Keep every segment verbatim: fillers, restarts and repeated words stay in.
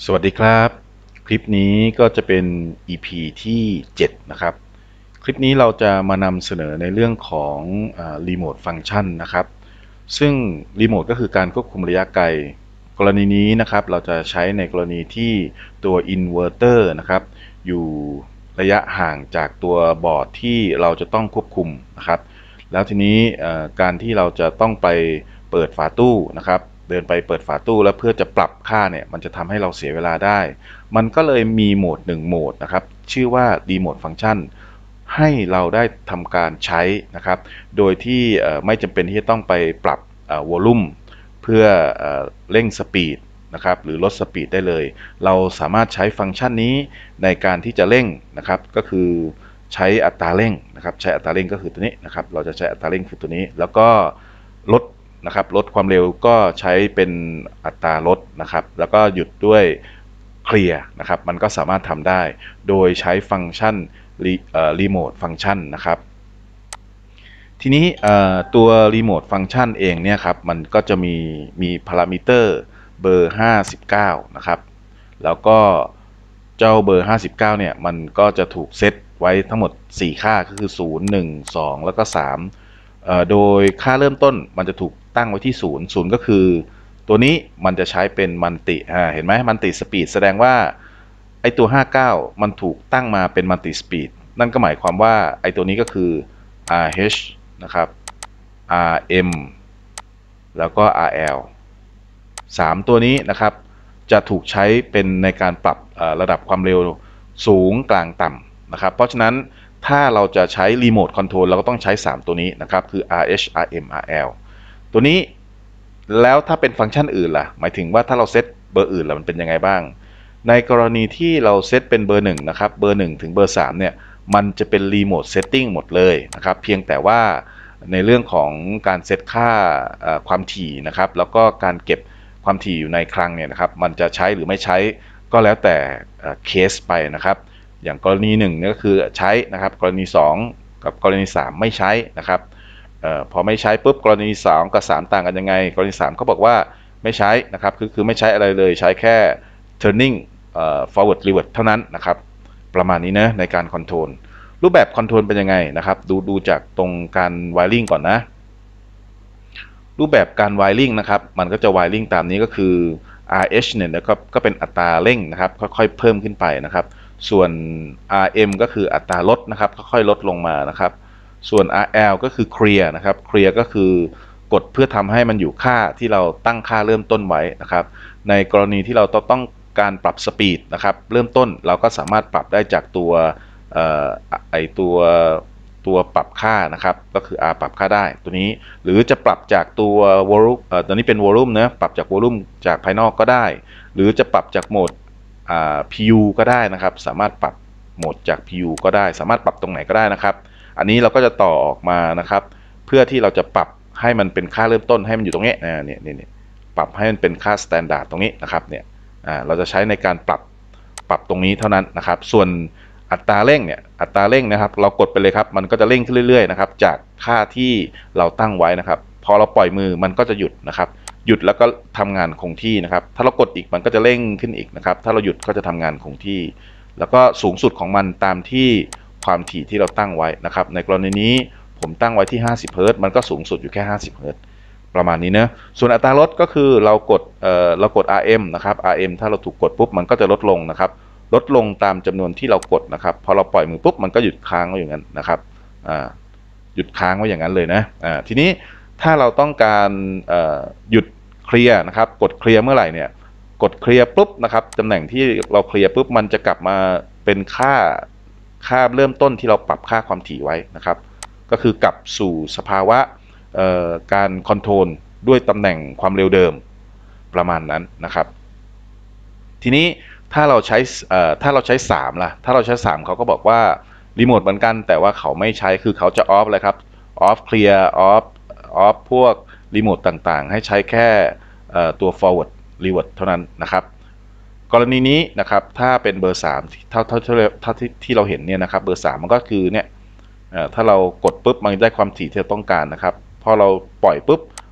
สวัสดีครับคลิปนี้ก็จะเป็น อี พี ที่เจ็ดนะครับคลิปนี้เราจะมานำเสนอในเรื่องของรีโมทฟังก์ชันนะครับซึ่งรีโมทก็คือการควบคุมระยะไกลกรณีนี้นะครับเราจะใช้ในกรณีที่ตัวอินเวอร์เตอร์นะครับอยู่ระยะห่างจากตัวบอร์ดที่เราจะต้องควบคุมนะครับแล้วทีนี้การที่เราจะต้องไปเปิดฝาตู้นะครับเดินไปเปิดฝาตู้แล้วเพื่อจะปรับค่าเนี่ยมันจะทำให้เราเสียเวลาได้มันก็เลยมีโหมดหนึ่งโหมดนะครับชื่อว่า Remote Function ให้เราได้ทำการใช้นะครับโดยที่ไม่จำเป็นที่จะต้องไปปรับวอลลุ่มเพื่อเร่งสปีดนะครับหรือลดสปีดได้เลยเราสามารถใช้ฟังก์ชันนี้ในการที่จะเร่งนะครับก็คือใช้อัตราเร่งนะครับใช้อัตราเร่งก็คือตัวนี้นะครับเราจะใช้อัตราเร่งคือตัวนี้แล้วก็ลดนะครับลดความเร็วก็ใช้เป็นอัตราลดนะครับแล้วก็หยุดด้วยเคลียร์นะครับมันก็สามารถทำได้โดยใช้ฟังก์ชันรีโมทฟังก์ชันนะครับทีนี้ตัวรีโมทฟังก์ชันเองเนี่ยครับมันก็จะมีมีพารามิเตอร์เบอร์ห้าสิบเก้านะครับแล้วก็เจ้าเบอร์ห้าสิบเก้าเนี่ยมันก็จะถูกเซตไว้ทั้งหมดสี่ค่าก็คือศูนย์ หนึ่ง สองแล้วก็สามโดยค่าเริ่มต้นมันจะถูกตั้งไว้ที่ศูนย์ ศูนย์ก็คือตัวนี้มันจะใช้เป็นมันติเห็นไหมมันติสปีดแสดงว่าไอตัวห้าสิบเก้ามันถูกตั้งมาเป็นมันติสปีดนั่นก็หมายความว่าไอตัวนี้ก็คือ อาร์ เอช นะครับ อาร์ เอ็ม แล้วก็ อาร์ แอล สามตัวนี้นะครับจะถูกใช้เป็นในการปรับระดับความเร็วสูงกลางต่ำนะครับเพราะฉะนั้นถ้าเราจะใช้รีโมทคอนโทรลเราก็ต้องใช้สามตัวนี้นะครับคือ อาร์ เอช อาร์ เอ็ม อาร์ แอล ตัวนี้แล้วถ้าเป็นฟังก์ชันอื่นล่ะหมายถึงว่าถ้าเราเซตเบอร์อื่นล่ะมันเป็นยังไงบ้างในกรณีที่เราเซตเป็นเบอร์หนึ่งนะครับเบอร์หนึ่งถึงเบอร์สามเนี่ยมันจะเป็นรีโมทเซตติ้งหมดเลยนะครับเพียงแต่ว่าในเรื่องของการเซตค่าความถี่นะครับแล้วก็การเก็บความถี่อยู่ในคลังเนี่ยนะครับมันจะใช้หรือไม่ใช้ก็แล้วแต่เคสไปนะครับอย่างกรณีหนึ่งก็คือใช้นะครับกรณีสองกับกรณีสามไม่ใช้นะครับออพอไม่ใช้ปุ๊บกรณีสองกับสามต่างกันยังไงกรณีสามเขาบอกว่าไม่ใช้นะครับคือคือไม่ใช้อะไรเลยใช้แค่ turning forward revert เท่านั้นนะครับประมาณนี้นะในการคอนโทรลรูปแบบคอนโทรลเป็นยังไงนะครับดูดูจากตรงการไวริ่งก่อนนะรูปแบบการไวริ่งนะครับมันก็จะไวริ่งตามนี้ก็คือ อาร์ เอช เนี่ยก็ก็เป็นอัตราเร่งนะครับค่อยๆเพิ่มขึ้นไปนะครับส่วน อาร์ เอ็ม ก็คืออัตราลดนะครับค่อยๆลดลงมานะครับส่วน อาร์ แอล ก็คือเคลียร์นะครับเคลียร์ก็คือกดเพื่อทำให้มันอยู่ค่าที่เราตั้งค่าเริ่มต้นไว้นะครับในกรณีที่เราต้องการปรับสปีดนะครับเริ่มต้นเราก็สามารถปรับได้จากตัวไอตัวตัวปรับค่านะครับก็คือ R ปรับค่าได้ตัวนี้หรือจะปรับจากตัววอลลุ่มตัวนี้เป็นวอลลุ่มนะปรับจากวอลลุ่มจากภายนอกก็ได้หรือจะปรับจากโหมด พี ยู ก็ได้นะครับสามารถปรับโหมดจาก พี ยู ก็ได้สามารถปรับตรงไหนก็ได้นะครับอันนี้เราก็จะต่อออกมานะครับเพื่อที่เราจะปรับให้มันเป็นค่าเริ่มต้นให้มันอยู่ตรงนี้เนี่ยเนี่ยปรับให้มันเป็นค่าสแตนดาร์ดตรงนี้นะครับเนี่ยเราจะใช้ในการปรับปรับตรงนี้เท่านั้นนะครับส่วนอัตราเร่งเนี่ยอัตราเร่งนะครับเรากดไปเลยครับมันก็จะเร่งขึ้นเรื่อยๆนะครับจากค่าที่เราตั้งไว้นะครับพอเราปล่อยมือมันก็จะหยุดนะครับหยุดแล้วก็ทำงานคงที่นะครับถ้าเรากดอีกมันก็จะเร่งขึ้นอีกนะครับถ้าเราหยุดก็จะทำงานคงที่แล้วก็สูงสุดของมันตามที่ความถี่ที่เราตั้งไว้นะครับในกรณีนี้ผมตั้งไว้ที่ห้าสิบเฮิร์ตซ์มันก็สูงสุดอยู่แค่ห้าสิบเฮิร์ตซ์ประมาณนี้นะส่วนอัตราลดก็คือเรากดเอ่อเรากด อาร์ เอ็ม นะครับ อาร์ เอ็ม ถ้าเราถูกกดปุ๊บมันก็จะลดลงนะครับลดลงตามจำนวนที่เรากดนะครับพอเราปล่อยมือปุ๊บมันก็หยุดค้างไว้อย่างนั้นนะครับอ่าหยุดค้างไว้อย่างนั้นเลยนะอ่าทีนี้ถ้าเราต้องการเอ่อหยุดเคลียร์นะครับกดเคลียร์เมื่อไหร่เนี่ยกดเคลียร์ปุ๊บนะครับตำแหน่งที่เราเคลียร์ปุ๊บมันจะกลับมาเป็นค่าค่าเริ่มต้นที่เราปรับค่าความถี่ไว้นะครับก็คือกลับสู่สภาวะการคอนโทรลด้วยตำแหน่งความเร็วเดิมประมาณนั้นนะครับทีนี้ถ้าเราใช้ถ้าเราใช้สามล่ะถ้าเราใช้สามเขาก็บอกว่ารีโมทเหมือนกันแต่ว่าเขาไม่ใช้คือเขาจะออฟเลยครับออฟเคลียร์ออฟออฟพวกรีโมทต่างๆให้ใช้แค่ตัว forward revert เท่านั้นนะครับกรณีนี้นะครับถ้าเป็นเบอร์สามเท่าเท่าเท่าที่เราเห็นเนี่ยนะครับเบอร์สามมันก็คือเนี่ยถ้าเรากดปุ๊บมันได้ความถี่ที่เราต้องการนะครับพอเราปล่อยปุ๊บ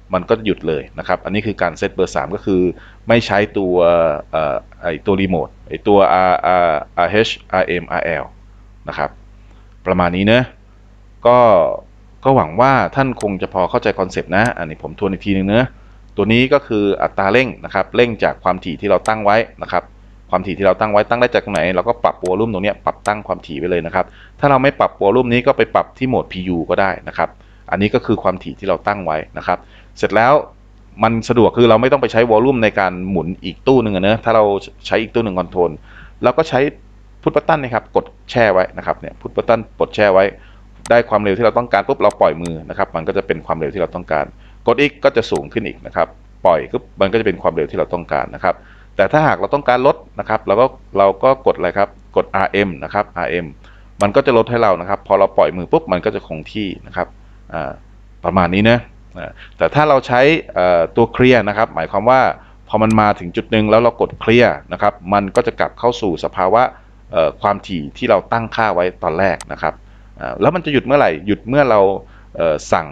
มันก็หยุดเลยนะครับอันนี้คือการเซตเบอร์สามก็คือไม่ใช้ตัวเอ่อไอตัวรีโมทไอตัว R R RH RM RL นะครับประมาณนี้เนอะก็ก็หวังว่าท่านคงจะพอเข้าใจคอนเซปต์นะอันนี้ผมทวนอีกทีนึงเนอะตัวนี้ก็คืออัตราเร่งนะครับเร่งจากความถี่ที่เราตั้งไว้นะครับความถี่ที่เราตั้งไว้ตั้งได้จากตรงไหนเราก็ปรับวอลลุ่มตรงนี้ปรับตั้งความถี่ไว้เลยนะครับถ้าเราไม่ปรับวอลลุ่มนี้ก็ไปปรับที่โหมด พี ยู ก็ได้นะครับอันนี้ก็คือความถี่ที่เราตั้งไว้นะครับเสร็จแล้วมันสะดวกคือเราไม่ต้องไปใช้วอลลุ่มในการหมุนอีกตู้หนึ่งนะถ้าเราใช้อีกตู้หนึ่งคอนโทรลเราก็ใช้พุทบัตตันนะครับกดแช่ไว้นะครับเนี่ยพุทบัตตันกดแช่ไว้ได้ความเร็วที่เราต้องการปุ๊บเราปล่อยมือนะครับมันก็จะเป็นความเร็วที่เราต้องการกดอีกก็จะสูงขึ้นอีกนะครับปล่อยปุ๊บมันก็จะเป็นความเร็วที่เราต้องการนะครับแต่ถ้าหากเราต้องการลดนะครับเราก็เราก็กดอะไรครับกด อาร์ เอ็ม นะครับ อาร์ เอ็ม มันก็จะลดให้เรานะครับพอเราปล่อยมือปุ๊บมันก็จะคงที่นะครับประมาณนี้นะแต่ถ้าเราใช้ตัวเคลียร์นะครับหมายความว่าพอมันมาถึงจุดหนึ่งแล้วเรากดเคลียร์นะครับมันก็จะกลับเข้าสู่สภาวะความถี่ที่เราตั้งค่าไว้ตอนแรกนะครับแล้วมันจะหยุดเมื่อไหร่หยุดเมื่อเราสั่ง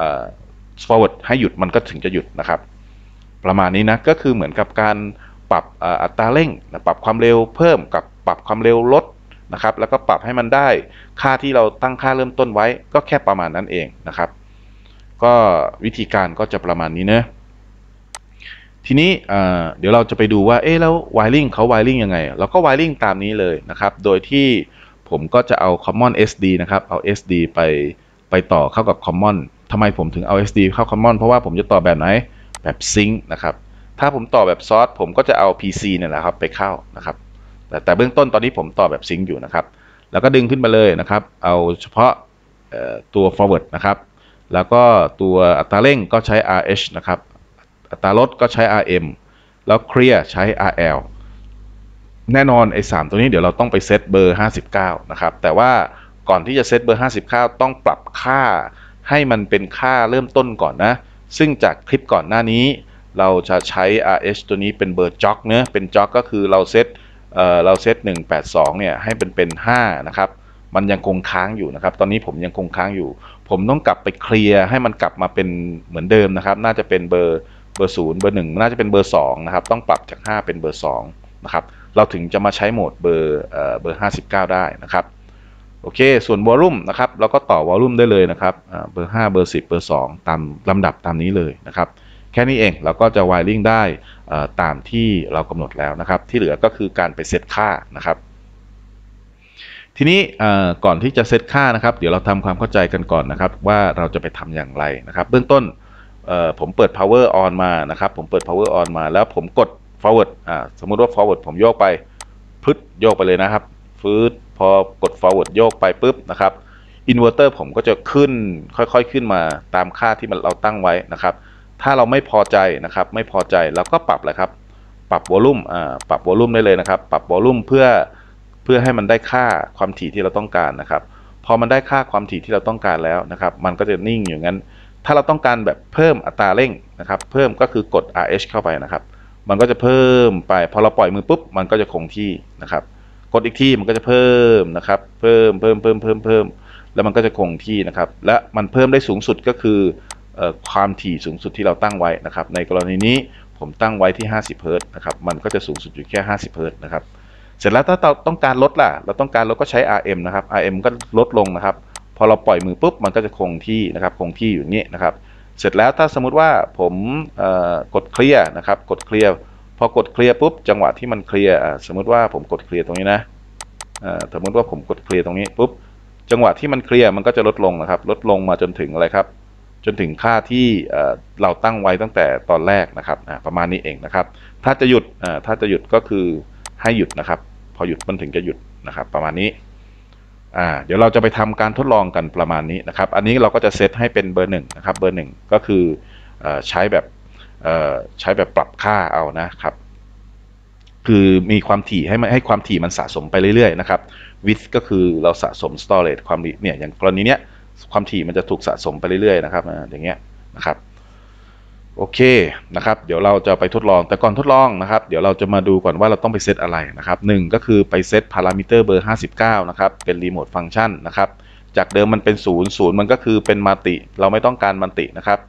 forward ให้หยุดมันก็ถึงจะหยุดนะครับประมาณนี้นะก็คือเหมือนกับการปรับอัตราเร่งปรับความเร็วเพิ่มกับปรับความเร็วลดนะครับแล้วก็ปรับให้มันได้ค่าที่เราตั้งค่าเริ่มต้นไว้ก็แค่ประมาณนั้นเองนะครับก็วิธีการก็จะประมาณนี้เนอะทีนี้เดี๋ยวเราจะไปดูว่าเอ๊ะแล้ว wiring เขา wiring ยังไงเราก็ wiring ตามนี้เลยนะครับโดยที่ผมก็จะเอา common เอส ดี นะครับเอา เอส ดี ไปไปต่อเข้ากับ common ทำไมผมถึงเอา เอส ดี เข้า common เพราะว่าผมจะต่อแบบไหนแบบ sync นะครับถ้าผมต่อแบบ source ผมก็จะเอา พี ซี เนี่ยแหละครับไปเข้านะครับแต่แต่เบื้องต้นตอนนี้ผมต่อแบบ sync อยู่นะครับแล้วก็ดึงขึ้นมาเลยนะครับเอาเฉพาะตัว forward นะครับแล้วก็ตัวอัตราเร่งก็ใช้ อาร์ เอช นะครับอัตราลดก็ใช้ อาร์ เอ็ม แล้ว clear ใช้ อาร์ แอล แน่นอนไอ้สามตัวนี้เดี๋ยวเราต้องไปเซตเบอร์ห้าสิบเก้านะครับแต่ว่าก่อนที่จะเซตเบอร์ห้าสิบเก้าต้องปรับค่าให้มันเป็นค่าเริ่มต้นก่อนนะซึ่งจากคลิปก่อนหน้านี้เราจะใช้ อาร์ เอช ตัวนี้เป็นเบอร์จ็อกเนะเป็นจ็อกก็คือเราเซตเอ่อเราเซตหนึ่งแปดสองเนี่ยให้เป็นเป็นห้านะครับมันยังคงค้างอยู่นะครับตอนนี้ผมยังคงค้างอยู่ผมต้องกลับไปเคลียร์ให้มันกลับมาเป็นเหมือนเดิมนะครับน่าจะเป็นเบอร์เบอร์ศูนย์เบอร์หนึ่งน่าจะเป็นเบอร์สองนะครับต้องปรับจากห้าเป็นเบอร์สองนะครับเราถึงจะมาใช้โหมดเบอร์เอ่อเบอร์ห้าสิบเก้าได้นะครับโอเคส่วนวอลลุ่มนะครับเราก็ต่อวอลลุ่มได้เลยนะครับเบอร์ห้าเบอร์สิบเบอร์สองตามลำดับตามนี้เลยนะครับแค่นี้เองเราก็จะไวริ่งได้ตามที่เรากำหนดแล้วนะครับที่เหลือก็คือการไปเซตค่านะครับทีนี้ก่อนที่จะเซตค่านะครับเดี๋ยวเราทำความเข้าใจกันก่อนนะครับว่าเราจะไปทำอย่างไรนะครับเบื้องต้นผมเปิด power on มานะครับผมเปิด power on มาแล้วผมกด forward อ่าสมมุติว่า forward ผมโยกไปพึดโยกไปเลยนะครับฟืดพอกด forward โยกไปปุ๊บนะครับ inverter ผมก็จะขึ้นค่อยๆขึ้นมาตามค่าที่มันเราตั้งไว้นะครับถ้าเราไม่พอใจนะครับไม่พอใจเราก็ปรับเลยครับปรับวอลลุ่มอ่าปรับวอลลุ่มได้เลยนะครับปรับวอลลุ่มเพื่อเพื่อให้มันได้ค่าความถี่ที่เราต้องการนะครับพอมันได้ค่าความถี่ที่เราต้องการแล้วนะครับมันก็จะนิ่งอยู่งั้นถ้าเราต้องการแบบเพิ่มอัตราเร่งนะครับเพิ่มก็คือกด อาร์ เอช เข้าไปนะครับมันก็จะเพิ่มไปพอเราปล่อยมือปุ๊บมันก็จะคงที่นะครับกดอีกทีมันก็จะเพิ่มนะครับเพิ่มเพิ่มเพิ่มเพิ่มเพิ่มแล้วมันก็จะคงที่นะครับและมันเพิ่มได้สูงสุดก็คือความถี่สูงสุดที่เราตั้งไว้นะครับในกรณีนี้ผมตั้งไว้ที่ห้าสิบเฮิร์ตซ์นะครับมันก็จะสูงสุดอยู่แค่ห้าสิบเฮิร์ตซ์นะครับเสร็จแล้วถ้าเราต้องการลดล่ะเราต้องการลดก็ใช้ อาร์ เอ็ม นะครับ อาร์ เอ็ม ก็ลดลงนะครับพอเราปล่อยมือปุ๊บมันก็จะคงที่นะครับคงที่อยู่อย่างนี้นะครับเสร็จแล้วถ้าสมมุติว่าผมกดเคลียร์นะครับกดเคลียร์พอกดเคลียร์ปุ๊บจังหวะที่มันเคลียร์สมมุติว่าผมกดเคลียร์ตรงนี้นะสมมติว่าผมกดเคลียร์ตรงนี้ปุ๊บจังหวะที่มันเคลียร์มันก็จะลดลงนะครับลดลงมาจนถึงอะไรครับจนถึงค่าที่เราตั้งไว้ตั้งแต่ตอนแรกนะครับประมาณนี้เองนะครับถ้าจะหยุดถ้าจะหยุดก็คือให้หยุดนะครับพอหยุดมันถึงจะหยุดนะครับประมาณนี้อ่าเดี๋ยวเราจะไปทำการทดลองกันประมาณนี้นะครับอันนี้เราก็จะเซตให้เป็นเบอร์หนึ่งนะครับเบอร์หนึ่งก็คือใช้แบบใช้แบบปรับค่าเอานะครับคือมีความถี่ให้มันให้ความถี่มันสะสมไปเรื่อยๆนะครับ width ก็คือเราสะสม storage ความเนี่ยอย่างกรณีเนี้ยความถี่มันจะถูกสะสมไปเรื่อยๆนะครับอย่างเงี้ยนะครับโอเคนะครับเดี๋ยวเราจะไปทดลองแต่ก่อนทดลองนะครับเดี๋ยวเราจะมาดูก่อนว่าเราต้องไปเซตอะไรนะครับหนึ่งก็คือไปเซตพารามิเตอร์เบอร์ห้าสิบเก้านะครับเป็นรีโมทฟังก์ชันนะครับจากเดิมมันเป็นศูนย์ ศูนย์มันก็คือเป็นมัลติเราไม่ต้องการมัลตินะครับ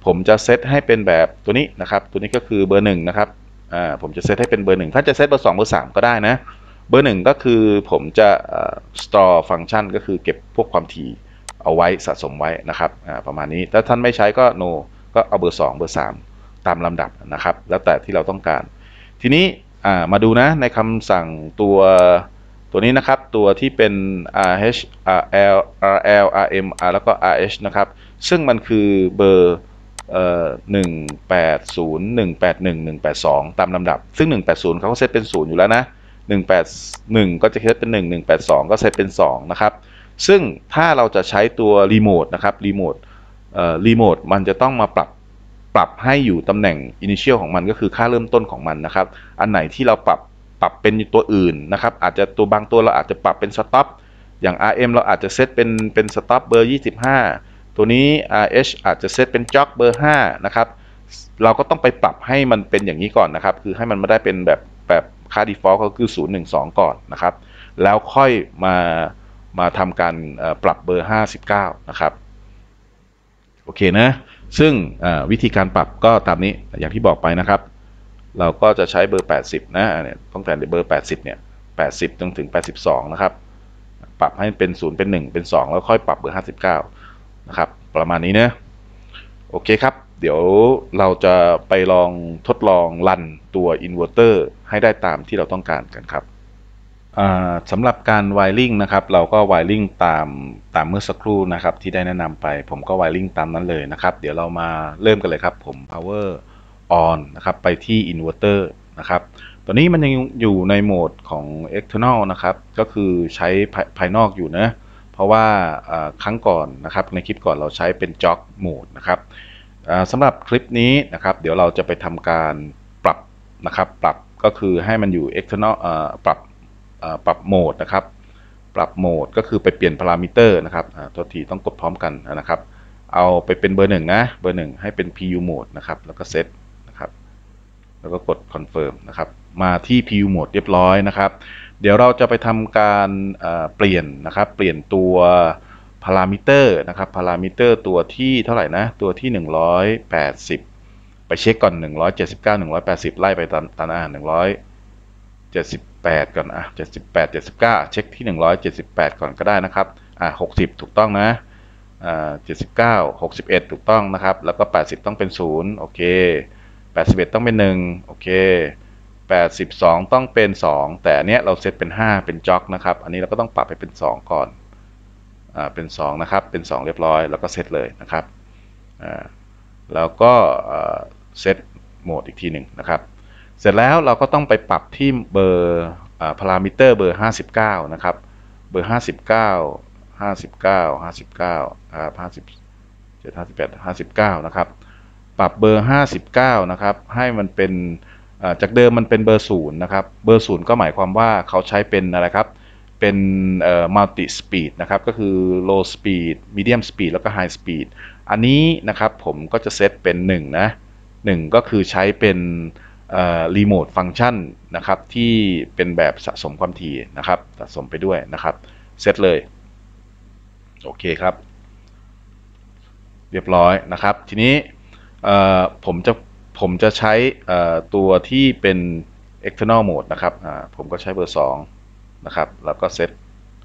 ผมจะเซตให้เป็นแบบตัวนี้นะครับตัวนี้ก็คือเบอร์หนึ่งนะครับอ่าผมจะเซตให้เป็นเบอร์หนึ่งถ้าจะเซตเบอร์สองเบอร์สามก็ได้นะเบอร์หนึ่งก็คือผมจะ store ฟังก์ชันก็คือเก็บพวกความถี่เอาไว้สะสมไว้นะครับอ่าประมาณนี้ถ้าท่านไม่ใช้ก็ no ก็เอาเบอร์สองเบอร์สามตามลำดับนะครับแล้วแต่ที่เราต้องการทีนี้อ่ามาดูนะในคำสั่งตัวตัวนี้นะครับตัวที่เป็น rh rl rl rm r แล้วก็ rh นะครับซึ่งมันคือเบอร์เอ่อหนึ่งแปดศูนย์ หนึ่งแปดหนึ่ง หนึ่งแปดสองตามลำดับซึ่งหนึ่งแปดศูนย์เขาก็เซตเป็นศูนย์อยู่แล้วนะหนึ่งแปดหนึ่งก็จะเซตเป็นหนึ่ง หนึ่งแปดสองก็เซตเป็นสองนะครับซึ่งถ้าเราจะใช้ตัวรีโมทนะครับรีโมทเอ่อรีโมทมันจะต้องมาปรับปรับให้อยู่ตำแหน่ง initial ของมันก็คือค่าเริ่มต้นของมันนะครับอันไหนที่เราปรับปรับเป็นตัวอื่นนะครับอาจจะตัวบางตัวเราอาจจะปรับเป็น stop อย่าง อาร์ เอ็ม เราอาจจะเซตเป็นเป็น stop เบอร์ยี่สิบห้าตัวนี้ อาร์ เอช อาจจะเซตเป็นจ็อกเบอร์ห้านะครับเราก็ต้องไปปรับให้มันเป็นอย่างนี้ก่อนนะครับคือให้มันไม่ได้เป็นแบบแบบค่า default ก็คือศูนย์ หนึ่ง สองก่อนนะครับแล้วค่อยมามาทำการปรับเบอร์ห้าสิบเก้านะครับโอเคนะซึ่งวิธีการปรับก็ตามนี้อย่างที่บอกไปนะครับเราก็จะใช้เบอร์แปดสิบนะเนี่ยตั้งแต่เบอร์แปดสิบเนี่ยแปดสิบจนถึงแปดสิบสองนะครับปรับให้เป็นศูนย์เป็นหนึ่งเป็นสองแล้วค่อยปรับเบอร์ห้าสิบเก้านะครับประมาณนี้นะโอเคครับเดี๋ยวเราจะไปลองทดลองรันตัวอินเวอร์เตอร์ให้ได้ตามที่เราต้องการกันครับสำหรับการไวริ่งนะครับเราก็ไวริ่งตามตามเมื่อสักครู่นะครับที่ได้แนะนำไปผมก็ไวริ่งตามนั้นเลยนะครับเดี๋ยวเรามาเริ่มกันเลยครับผม power on นะครับไปที่อินเวอร์เตอร์นะครับตอนนี้มันยังอยู่ในโหมดของ external นะครับก็คือใช้ภายนอกอยู่นะเพราะว่าครั้งก่อนนะครับในคลิปก่อนเราใช้เป็น jog mode นะครับสำหรับคลิปนี้นะครับเดี๋ยวเราจะไปทำการปรับนะครับปรับก็คือให้มันอยู่ external ปรับปรับโหมดนะครับปรับโหมดก็คือไปเปลี่ยนพารามิเตอร์นะครับตัวทีต้องกดพร้อมกันนะครับเอาไปเป็นเบอร์หนึ่งนะเบอร์หนึ่งให้เป็น พี ยู mode นะครับแล้วก็เซตนะครับแล้วก็กด confirm นะครับมาที่ พี ยู mode เรียบร้อยนะครับเดี๋ยวเราจะไปทำการเปลี่ยนนะครับเปลี่ยนตัวพารามิเตอร์นะครับพารามิเตอร์ตัวที่เท่าไหร่นะตัวที่หนึ่งร้อยแปดสิบไปเช็คก่อนหนึ่งร้อยเจ็ดสิบเก้า หนึ่งร้อยแปดสิบไล่ไปตามตามอ่าหนึ่งร้อยเจ็ดสิบแปดก่อนอ่ะเจ็ดสิบแปด เจ็ดสิบเก้าเช็คที่หนึ่งร้อยเจ็ดสิบแปดก่อนก็ได้นะครับอ่ะหกสิบถูกต้องนะอ่าเจ็ดสิบเก้า หกสิบเอ็ดถูกต้องนะครับแล้วก็แปดสิบต้องเป็นศูนย์โอเคแปดสิบเอ็ดต้องเป็นหนึ่งโอเคแปดสิบสองต้องเป็นสองแต่อันเนี้ยเราเซตเป็นห้าเป็นจ็อกนะครับอันนี้เราก็ต้องปรับให้เป็นสองก่อนอ่าเป็นสองนะครับเป็นสองเรียบร้อยแล้วก็เซตเลยนะครับอ่าแล้วก็เซตโหมดอีกทีหนึ่งนะครับเสร็จแล้วเราก็ต้องไปปรับที่เบอร์พารามิเตอร์เบอร์ห้าสิบเก้านะครับเบอร์ห้าสิบเก้า ห้าสิบเก้า ห้าสิบเก้าครับห้าสิบเจ็ด ห้าสิบแปด ห้าสิบเก้านะครับปรับเบอร์ห้าสิบเก้านะครับให้มันเป็นจากเดิมมันเป็นเบอร์ศูนย์นะครับเบอร์ศูนย์ก็หมายความว่าเขาใช้เป็นอะไรครับเป็นมัลติสปีดนะครับก็คือ low speed medium speed แล้วก็ high speed อันนี้นะครับผมก็จะเซตเป็นหนึ่งนะหนึ่งก็คือใช้เป็นรีโมทฟังก์ชันนะครับที่เป็นแบบสะสมความถี่นะครับสะสมไปด้วยนะครับเซตเลยโอเคครับเรียบร้อยนะครับทีนี้ผมจะผมจะใช้ตัวที่เป็น external mode นะครับผมก็ใช้เบอร์สองนะครับแล้วก็เซต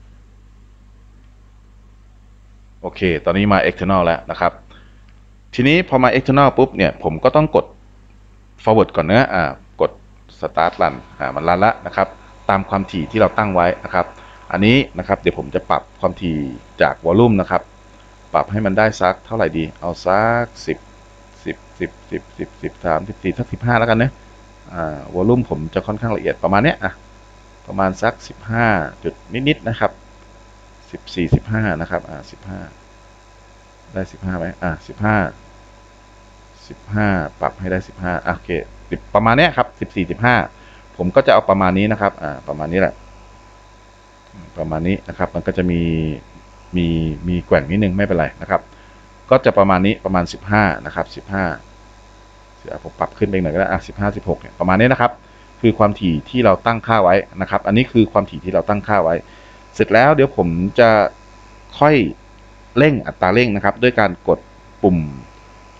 โอเคตอนนี้มา external แล้วนะครับทีนี้พอมา external ปุ๊บเนี่ยผมก็ต้องกด forward ก่อนนะอ่ากด start run อ่ามันรันแล้วนะครับตามความถี่ที่เราตั้งไว้นะครับอันนี้นะครับเดี๋ยวผมจะปรับความถี่จากวอลลุ่มนะครับปรับให้มันได้สักเท่าไหร่ดีเอาสักสิบ สิบ สิบ สิบ สิบ สิบสาม สิบสี่ สักสิบห้าแล้วกันนะอ่าวอลลุ่มผมจะค่อนข้างละเอียดประมาณเนี้ยอ่ะประมาณสักสิบห้าจุดนิดๆนะครับสิบสี่ สิบห้านะครับอ่าสิบห้าได้สิบห้าไหมอ่ะสิบห้าสิบห้าปรับให้ได้สิบห้าโอเคสิบประมาณเนี้ยครับสิบสี่ สิบห้าผมก็จะเอาประมาณนี้นะครับอ่าประมาณนี้แหละประมาณนี้นะครับมันก็จะมีมีมีแกว่งนิดนึงไม่เป็นไรนะครับก็จะประมาณนี้ประมาณสิบห้านะครับสิบห้าเดี๋ยวผมปรับขึ้นไปหน่อยก็ได้อ่ะสิบห้า สิบหกเนี่ยประมาณนี้นะครับคือความถี่ที่เราตั้งค่าไว้นะครับอันนี้คือความถี่ที่เราตั้งค่าไว้เสร็จแล้วเดี๋ยวผมจะค่อยเร่งอัตราเร่งนะครับด้วยการกดปุ่ม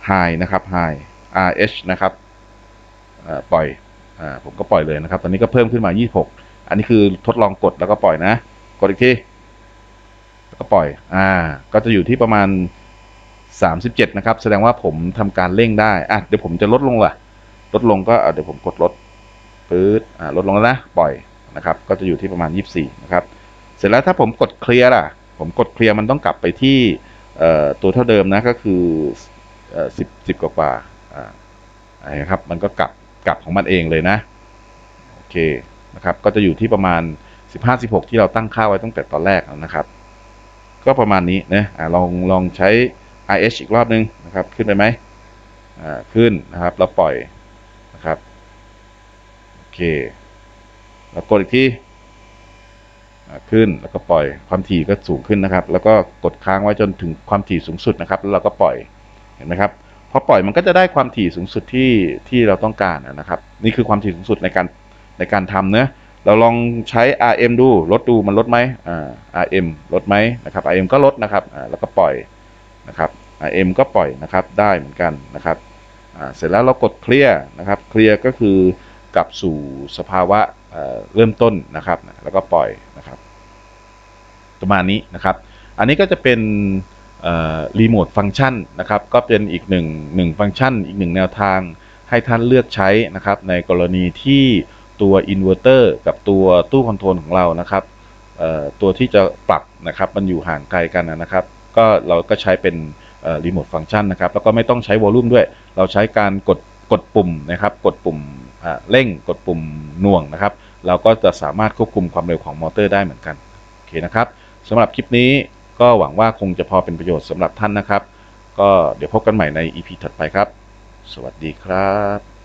high นะครับ high rh นะครับปล่อยอ่าผมก็ปล่อยเลยนะครับตอนนี้ก็เพิ่มขึ้นมายี่สิบหกอันนี้คือทดลองกดแล้วก็ปล่อยนะกดอีกทีแล้วก็ปล่อยอ่าก็จะอยู่ที่ประมาณสามสิบเจ็ดนะครับแสดงว่าผมทำการเร่งได้อ่ะเดี๋ยวผมจะลดลงล่ะลดลงก็เดี๋ยวผมกดลดปื๊ดอ่าลดลงแล้วนะปล่อยนะครับก็จะอยู่ที่ประมาณยี่สิบสี่นะครับเสร็จแล้วถ้าผมกดเคลียร์ล่ะผมกดเคลียร์มันต้องกลับไปที่ตัวเท่าเดิมนะก็คือสิบสิบกว่ากว่าอ่านะครับมันก็กลับกลับของมันเองเลยนะโอเคนะครับก็จะอยู่ที่ประมาณสิบห้า สิบหกที่เราตั้งค่าไว้ตั้งแต่ตอนแรกนะครับก็ประมาณนี้นะอ่าลองลองใช้ rh อีกรอบนึงนะครับขึ้นไปไหมอ่าขึ้นนะครับแล้วปล่อยนะครับโอเคแล้วกดอีกทีขึ้นแล้วก็ปล่อยความถี่ก็สูงขึ้นนะครับแล้วก็กดค้างไว้จนถึงความถี่สูงสุดนะครับแล้วเราก็ปล่อยเห็นไหมครับพอปล่อยมันก็จะได้ความถี่สูงสุดที่ที่เราต้องการนะครับนี่คือความถี่สูงสุดในการในการทำเนะเราลองใช้ อาร์ เอ็ม ดูลดดูมันลดไหมอ่า อาร์ เอ็ม ลดไหมนะครับ อาร์ เอ็ม ก็ลดนะครับอ่าแล้วก็ปล่อยนะครับ อาร์ เอ็ม ก็ปล่อยนะครับได้เหมือนกันนะครับอ่าเสร็จแล้วเรากดเคลียร์นะครับเคลียร์ก็คือกลับสู่สภาวะเอ่อเริ่มต้นนะครับแล้วก็ปล่อยนะครับประมาณนี้นะครับอันนี้ก็จะเป็นรีโมทฟังก์ชันนะครับก็เป็นอีกหนึ่งหนึ่งฟังก์ชันอีกหนึ่งแนวทางให้ท่านเลือกใช้นะครับในกรณีที่ตัวอินเวอร์เตอร์กับตัวตู้คอนโทรลของเรานะครับตัวที่จะปรับนะครับมันอยู่ห่างไกลกันนะครับก็เราก็ใช้เป็นรีโมทฟังก์ชันนะครับแล้วก็ไม่ต้องใช้วอลลุ่มด้วยเราใช้การกดกดปุ่มนะครับกดปุ่มเร่งกดปุ่มหน่วงนะครับเราก็จะสามารถควบคุมความเร็วของมอเตอร์ได้เหมือนกันโอเคนะครับสำหรับคลิปนี้ก็หวังว่าคงจะพอเป็นประโยชน์สำหรับท่านนะครับก็เดี๋ยวพบกันใหม่ใน อี พี ถัดไปครับสวัสดีครับ